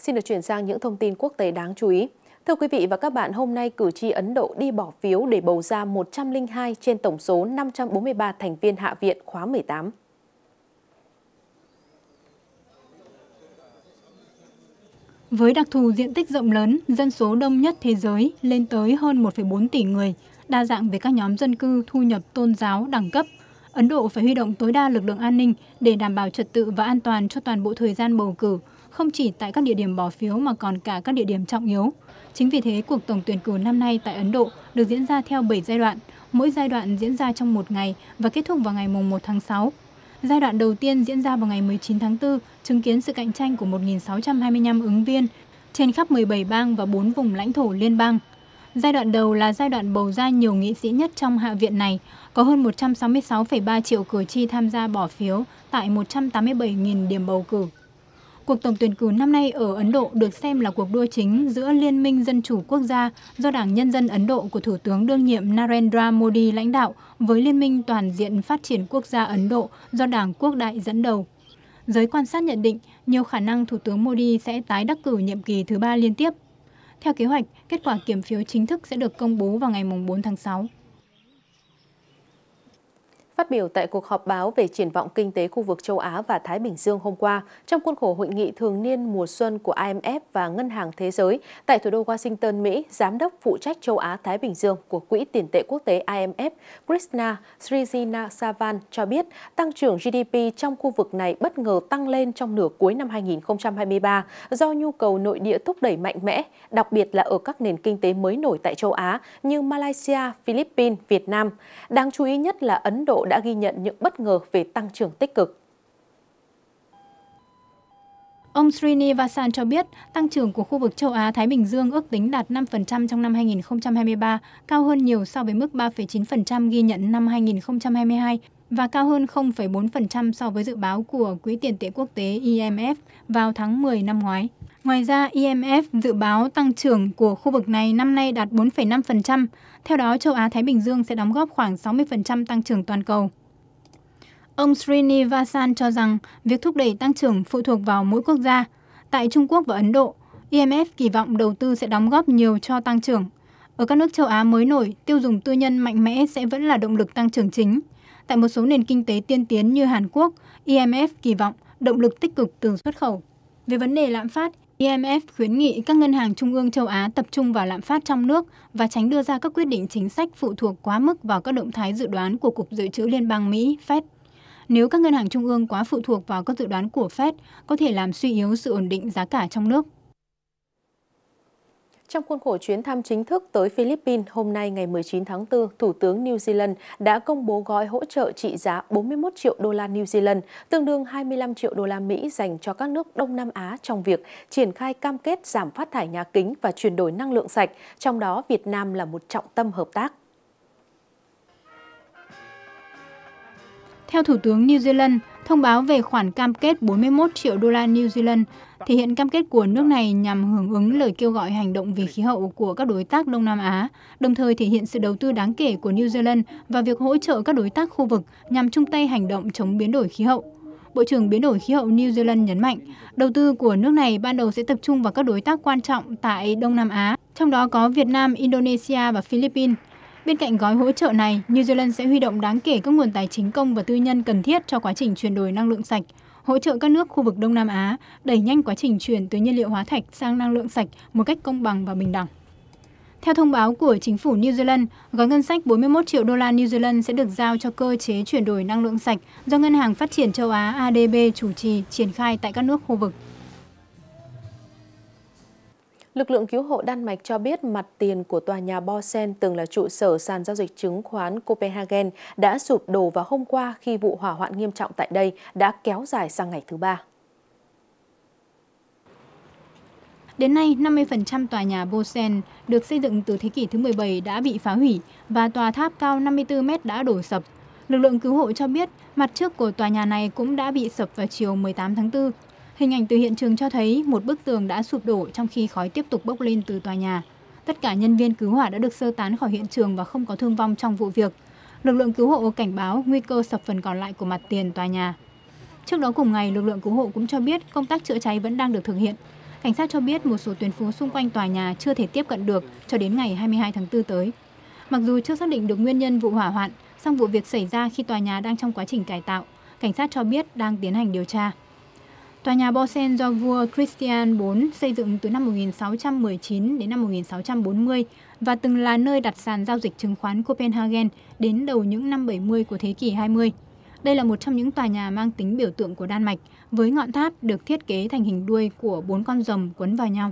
Xin được chuyển sang những thông tin quốc tế đáng chú ý. Thưa quý vị và các bạn, hôm nay cử tri Ấn Độ đi bỏ phiếu để bầu ra 102 trên tổng số 543 thành viên Hạ viện khóa 18. Với đặc thù diện tích rộng lớn, dân số đông nhất thế giới lên tới hơn 1,4 tỷ người, đa dạng về các nhóm dân cư, thu nhập, tôn giáo, đẳng cấp, Ấn Độ phải huy động tối đa lực lượng an ninh để đảm bảo trật tự và an toàn cho toàn bộ thời gian bầu cử, không chỉ tại các địa điểm bỏ phiếu mà còn cả các địa điểm trọng yếu. Chính vì thế, cuộc tổng tuyển cử năm nay tại Ấn Độ được diễn ra theo 7 giai đoạn, mỗi giai đoạn diễn ra trong một ngày và kết thúc vào ngày 1 tháng 6. Giai đoạn đầu tiên diễn ra vào ngày 19 tháng 4, chứng kiến sự cạnh tranh của 1.625 ứng viên trên khắp 17 bang và 4 vùng lãnh thổ liên bang. Giai đoạn đầu là giai đoạn bầu ra nhiều nghị sĩ nhất trong Hạ viện này, có hơn 166,3 triệu cử tri tham gia bỏ phiếu tại 187.000 điểm bầu cử. Cuộc tổng tuyển cử năm nay ở Ấn Độ được xem là cuộc đua chính giữa Liên minh Dân chủ Quốc gia do Đảng Nhân dân Ấn Độ của Thủ tướng đương nhiệm Narendra Modi lãnh đạo với Liên minh Toàn diện Phát triển Quốc gia Ấn Độ do Đảng Quốc đại dẫn đầu. Giới quan sát nhận định nhiều khả năng Thủ tướng Modi sẽ tái đắc cử nhiệm kỳ thứ 3 liên tiếp. Theo kế hoạch, kết quả kiểm phiếu chính thức sẽ được công bố vào ngày 4 tháng 6. Phát biểu tại cuộc họp báo về triển vọng kinh tế khu vực châu Á và Thái Bình Dương hôm qua, trong khuôn khổ hội nghị thường niên mùa xuân của IMF và Ngân hàng Thế giới tại thủ đô Washington, Mỹ, Giám đốc phụ trách châu Á-Thái Bình Dương của Quỹ tiền tệ quốc tế IMF Krishna Srinivasan cho biết tăng trưởng GDP trong khu vực này bất ngờ tăng lên trong nửa cuối năm 2023 do nhu cầu nội địa thúc đẩy mạnh mẽ, đặc biệt là ở các nền kinh tế mới nổi tại châu Á như Malaysia, Philippines, Việt Nam. Đáng chú ý nhất là Ấn Độ đã ghi nhận những bất ngờ về tăng trưởng tích cực. Ông Srinivasan cho biết tăng trưởng của khu vực châu Á-Thái Bình Dương ước tính đạt 5% trong năm 2023, cao hơn nhiều so với mức 3,9% ghi nhận năm 2022 và cao hơn 0,4% so với dự báo của Quỹ tiền tệ quốc tế IMF vào tháng 10 năm ngoái. Ngoài ra, IMF dự báo tăng trưởng của khu vực này năm nay đạt 4,5%. Theo đó, châu Á-Thái Bình Dương sẽ đóng góp khoảng 60% tăng trưởng toàn cầu. Ông Srinivasan cho rằng việc thúc đẩy tăng trưởng phụ thuộc vào mỗi quốc gia. Tại Trung Quốc và Ấn Độ, IMF kỳ vọng đầu tư sẽ đóng góp nhiều cho tăng trưởng. Ở các nước châu Á mới nổi, tiêu dùng tư nhân mạnh mẽ sẽ vẫn là động lực tăng trưởng chính. Tại một số nền kinh tế tiên tiến như Hàn Quốc, IMF kỳ vọng động lực tích cực từ xuất khẩu. Về vấn đề lạm phát, IMF khuyến nghị các ngân hàng trung ương châu Á tập trung vào lạm phát trong nước và tránh đưa ra các quyết định chính sách phụ thuộc quá mức vào các động thái dự đoán của Cục Dự trữ Liên bang Mỹ, Fed. Nếu các ngân hàng trung ương quá phụ thuộc vào các dự đoán của Fed, có thể làm suy yếu sự ổn định giá cả trong nước. Trong khuôn khổ chuyến thăm chính thức tới Philippines, hôm nay ngày 19 tháng 4, Thủ tướng New Zealand đã công bố gói hỗ trợ trị giá 41 triệu đô la New Zealand, tương đương 25 triệu đô la Mỹ dành cho các nước Đông Nam Á trong việc triển khai cam kết giảm phát thải nhà kính và chuyển đổi năng lượng sạch, trong đó Việt Nam là một trọng tâm hợp tác. Theo Thủ tướng New Zealand, thông báo về khoản cam kết 41 triệu đô la New Zealand thể hiện cam kết của nước này nhằm hưởng ứng lời kêu gọi hành động vì khí hậu của các đối tác Đông Nam Á, đồng thời thể hiện sự đầu tư đáng kể của New Zealand vào việc hỗ trợ các đối tác khu vực nhằm chung tay hành động chống biến đổi khí hậu. Bộ trưởng Biến đổi khí hậu New Zealand nhấn mạnh, đầu tư của nước này ban đầu sẽ tập trung vào các đối tác quan trọng tại Đông Nam Á, trong đó có Việt Nam, Indonesia và Philippines. Bên cạnh gói hỗ trợ này, New Zealand sẽ huy động đáng kể các nguồn tài chính công và tư nhân cần thiết cho quá trình chuyển đổi năng lượng sạch, hỗ trợ các nước khu vực Đông Nam Á đẩy nhanh quá trình chuyển từ nhiên liệu hóa thạch sang năng lượng sạch một cách công bằng và bình đẳng. Theo thông báo của chính phủ New Zealand, gói ngân sách 41 triệu đô la New Zealand sẽ được giao cho cơ chế chuyển đổi năng lượng sạch do Ngân hàng Phát triển châu Á ADB chủ trì triển khai tại các nước khu vực. Lực lượng cứu hộ Đan Mạch cho biết mặt tiền của tòa nhà Borsen từng là trụ sở sàn giao dịch chứng khoán Copenhagen đã sụp đổ vào hôm qua khi vụ hỏa hoạn nghiêm trọng tại đây đã kéo dài sang ngày thứ 3. Đến nay, 50% tòa nhà Borsen được xây dựng từ thế kỷ thứ 17 đã bị phá hủy và tòa tháp cao 54 mét đã đổ sập. Lực lượng cứu hộ cho biết mặt trước của tòa nhà này cũng đã bị sập vào chiều 18 tháng 4. Hình ảnh từ hiện trường cho thấy một bức tường đã sụp đổ trong khi khói tiếp tục bốc lên từ tòa nhà. Tất cả nhân viên cứu hỏa đã được sơ tán khỏi hiện trường và không có thương vong trong vụ việc. Lực lượng cứu hộ cảnh báo nguy cơ sập phần còn lại của mặt tiền tòa nhà. Trước đó cùng ngày, lực lượng cứu hộ cũng cho biết công tác chữa cháy vẫn đang được thực hiện. Cảnh sát cho biết một số tuyến phố xung quanh tòa nhà chưa thể tiếp cận được cho đến ngày 22 tháng 4 tới. Mặc dù chưa xác định được nguyên nhân vụ hỏa hoạn, song vụ việc xảy ra khi tòa nhà đang trong quá trình cải tạo. Cảnh sát cho biết đang tiến hành điều tra. Tòa nhà Bosen do vua Christian IV xây dựng từ năm 1619 đến năm 1640 và từng là nơi đặt sàn giao dịch chứng khoán Copenhagen đến đầu những năm 70 của thế kỷ 20. Đây là một trong những tòa nhà mang tính biểu tượng của Đan Mạch, với ngọn tháp được thiết kế thành hình đuôi của 4 con rồng quấn vào nhau.